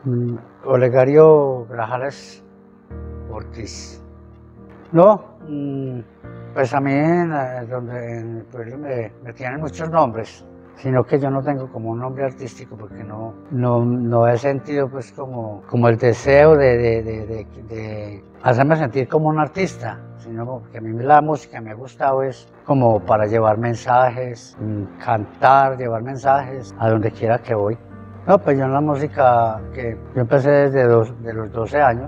Olegario Grajales Ortiz. No, pues a mí en el pueblo me tienen muchos nombres, sino que yo no tengo como un nombre artístico porque no he sentido pues como el deseo de hacerme sentir como un artista, sino porque a mí la música me ha gustado es como para llevar mensajes, cantar, llevar mensajes a donde quiera que voy. No, pues yo en la música, que yo empecé desde los 12 años,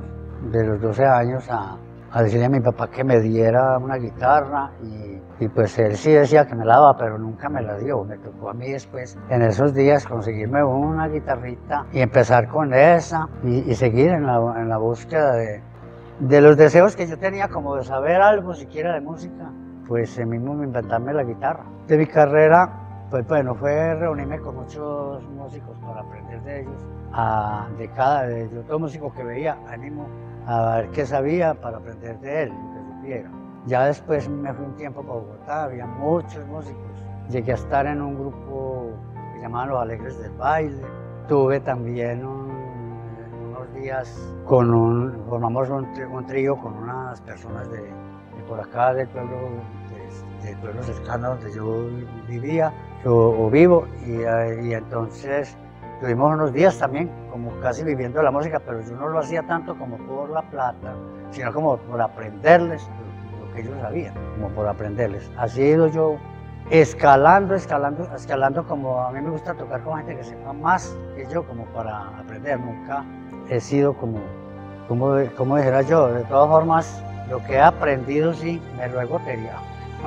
a decirle a mi papá que me diera una guitarra y pues él sí decía que me la daba, pero nunca me la dio. Me tocó a mí después, en esos días, conseguirme una guitarrita y empezar con esa y seguir en la búsqueda de los deseos que yo tenía, como de saber algo siquiera de música, pues mismo inventarme la guitarra. De mi carrera, pues bueno, fue reunirme con muchos músicos para aprender de ellos, de todo músico que veía, ánimo a ver qué sabía para aprender de él, lo que supiera. Ya después me fui un tiempo para Bogotá, había muchos músicos. Llegué a estar en un grupo que llamaban Los Alegres del Baile. Tuve también unos días formamos un trío con unas personas de por acá del pueblo cercano donde yo vivía o vivo, y entonces tuvimos unos días también como casi viviendo la música, pero yo no lo hacía tanto como por la plata, sino como por aprenderles lo que ellos sabían, como por aprenderles. Así he ido yo escalando, como a mí me gusta tocar con gente que sepa más que yo, como para aprender. Nunca he sido como dijera yo, de todas formas, lo que he aprendido sí, me lo he goteriado.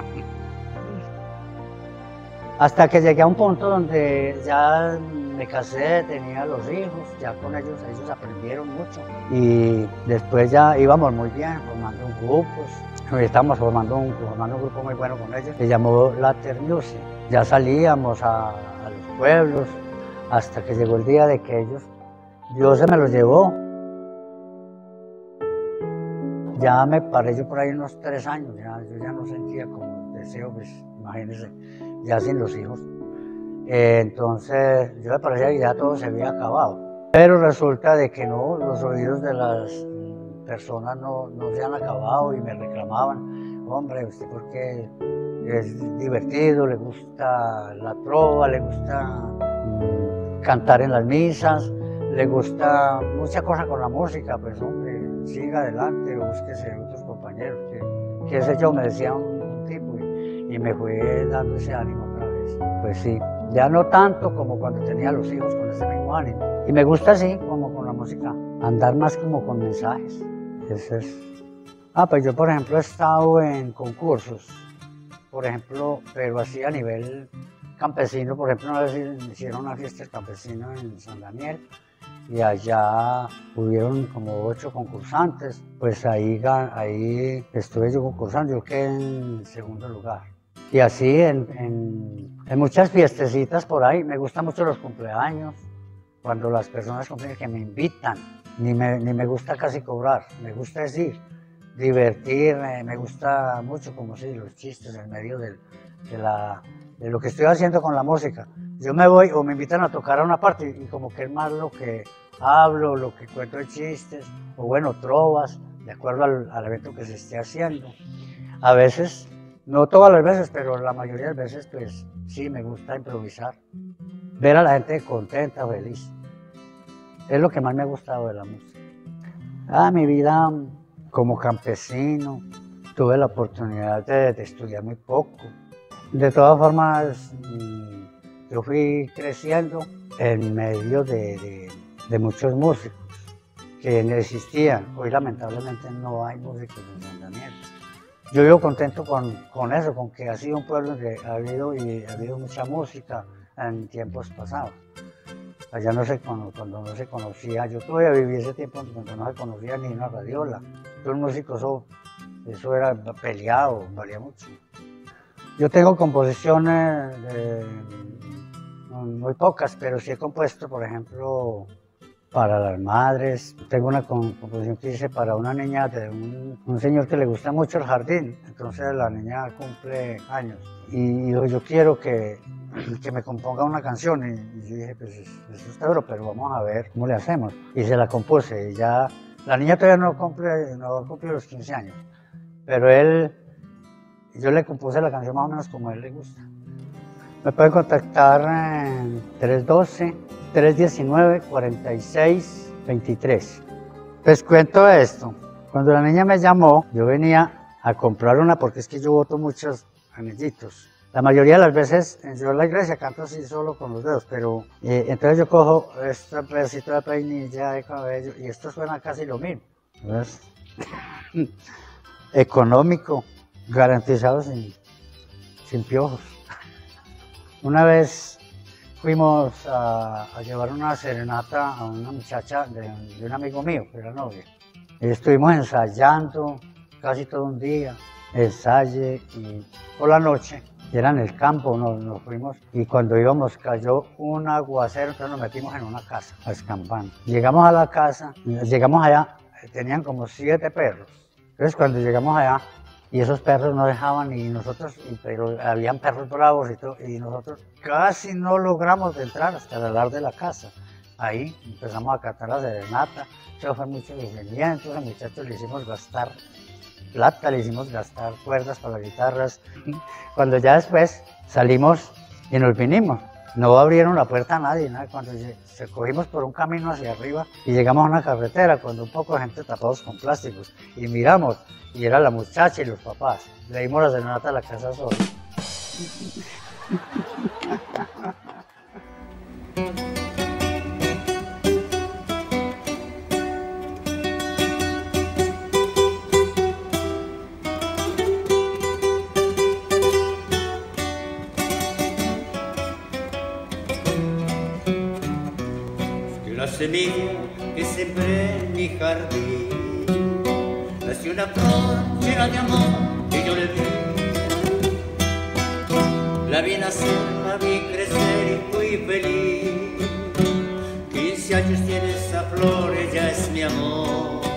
Hasta que llegué a un punto donde ya me casé, tenía los hijos, ya con ellos aprendieron mucho. Y después ya íbamos muy bien, formando grupos. Estamos formando un grupo muy bueno con ellos, se llamó Later Music. Ya salíamos a los pueblos, hasta que llegó el día de que Dios se me los llevó. Ya me paré yo por ahí unos 3 años, yo ya no sentía como deseo, pues imagínense, ya sin los hijos. Entonces yo me parecía que ya todo se había acabado. Pero resulta de que no, los oídos de las personas no se han acabado y me reclamaban: hombre, ¿usted por qué es divertido, le gusta la trova, le gusta cantar en las misas, le gusta mucha cosa con la música? Pues hombre, siga adelante, búsquese otros compañeros, qué sé yo, me decía un tipo, y me fue dando ese ánimo otra vez. Pues sí, ya no tanto como cuando tenía los hijos, con ese mismo ánimo. Y me gusta así, como con la música, andar más como con mensajes. Eso es. Pues yo, por ejemplo, he estado en concursos, por ejemplo, pero así a nivel campesino. Por ejemplo, una vez hicieron una fiesta del campesino en San Daniel, y allá hubieron como 8 concursantes, pues ahí estuve yo concursando, yo quedé en segundo lugar. Y así en muchas fiestecitas por ahí. Me gustan mucho los cumpleaños, cuando las personas cumplen, que me invitan, ni me gusta casi cobrar, me gusta decir, divertirme, me gusta mucho como si los chistes en medio de lo que estoy haciendo con la música. Yo me voy o me invitan a tocar a una parte y como que es más lo que hablo, lo que cuento de chistes, o bueno, trovas, de acuerdo al evento que se esté haciendo. A veces, no todas las veces, pero la mayoría de las veces, pues sí, me gusta improvisar. Ver a la gente contenta, feliz. Es lo que más me ha gustado de la música. Mi vida como campesino, tuve la oportunidad de estudiar muy poco. De todas formas, yo fui creciendo en medio de muchos músicos que existían. Hoy lamentablemente no hay músicos en San Daniel. Yo vivo contento con eso, con que ha sido un pueblo donde ha habido mucha música en tiempos pasados. Allá cuando no se conocía, yo todavía viví ese tiempo cuando no se conocía ni una radiola. Los músicos, eso era peleado, valía mucho. Yo tengo composiciones muy pocas, pero sí he compuesto, por ejemplo, para las madres. Tengo una composición que hice para una niña de un señor que le gusta mucho el jardín, entonces la niña cumple años y yo quiero que me componga una canción y yo dije, pues eso está duro, pero vamos a ver cómo le hacemos. Y se la compuse y ya, la niña todavía no cumple los 15 años, pero yo le compuse la canción más o menos como a él le gusta. Me pueden contactar en 312-319-4623. Les cuento esto. Cuando la niña me llamó, yo venía a comprar una porque es que yo boto muchos anillitos. La mayoría de las veces yo en la iglesia canto así solo con los dedos, pero entonces yo cojo este pedacito de peinilla de cabello y esto suena casi lo mismo. ¿Ves? Económico, garantizado sin piojos. Una vez fuimos a llevar una serenata a una muchacha de un amigo mío, que era novia. Estuvimos ensayando casi todo un día, ensaye y por la noche, y era en el campo, nos fuimos y cuando íbamos cayó un aguacero, entonces nos metimos en una casa a escampar. Llegamos a la casa, llegamos allá, tenían como 7 perros. Entonces cuando llegamos allá, y esos perros no dejaban y nosotros, pero habían perros bravos y todo, y nosotros casi no logramos entrar hasta el alar de la casa. Ahí empezamos a cantar la serenata, eso fue mucho sufrimiento, a los muchachos le hicimos gastar plata, le hicimos gastar cuerdas para las guitarras. Cuando ya después salimos y nos vinimos, no abrieron la puerta a nadie, ¿no? Cuando se cogimos por un camino hacia arriba y llegamos a una carretera cuando un poco de gente tapados con plásticos y miramos y era la muchacha y los papás. Le dimos la serenata a la casa sola. La semilla que sembré en mi jardín, nació una flor llena de amor que yo le di. La vi nacer, la vi crecer y fui feliz. 15 años tiene esa flor, ella es mi amor.